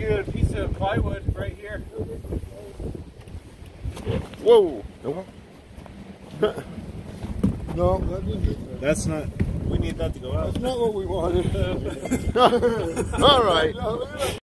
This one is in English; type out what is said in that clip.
you a piece of plywood right here. Whoa! No, That's not. We need that to go out. that's not what we wanted. All right.